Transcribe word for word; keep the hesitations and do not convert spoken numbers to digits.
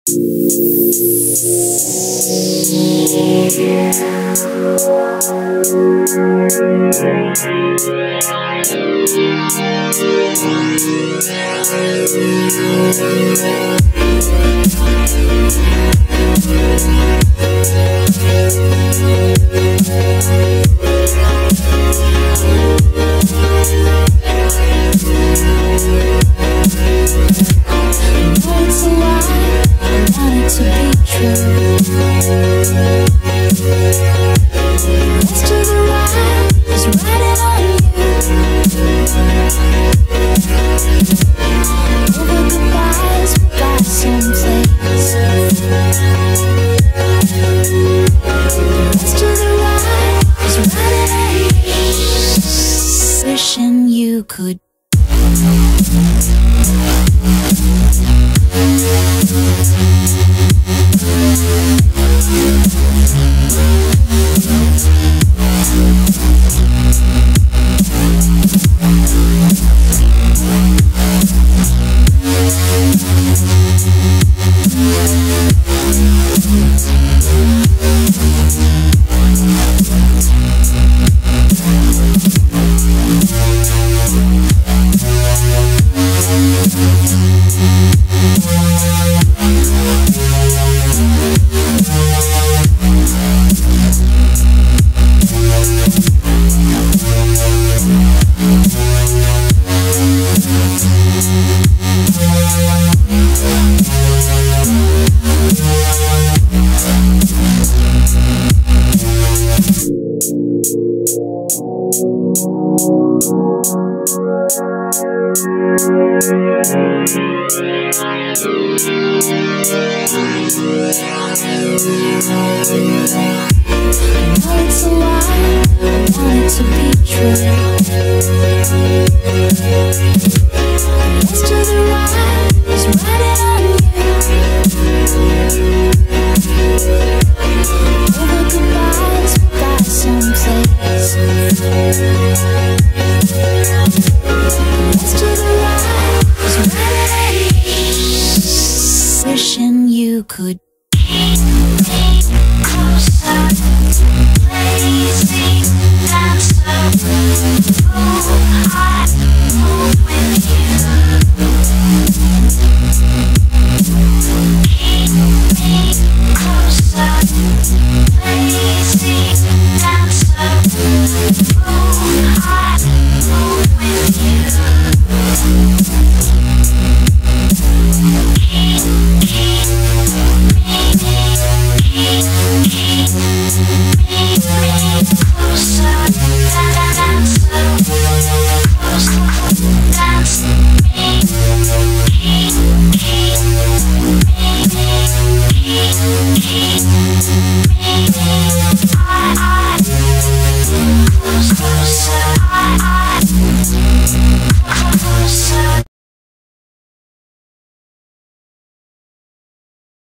Wishing you could. It's a lie, I want it to be true. Yes to the right, is riding on you. Over goodbyes, we got someplace. Yes to the right, is riding on you. Wishing you could. Keep me closer, please.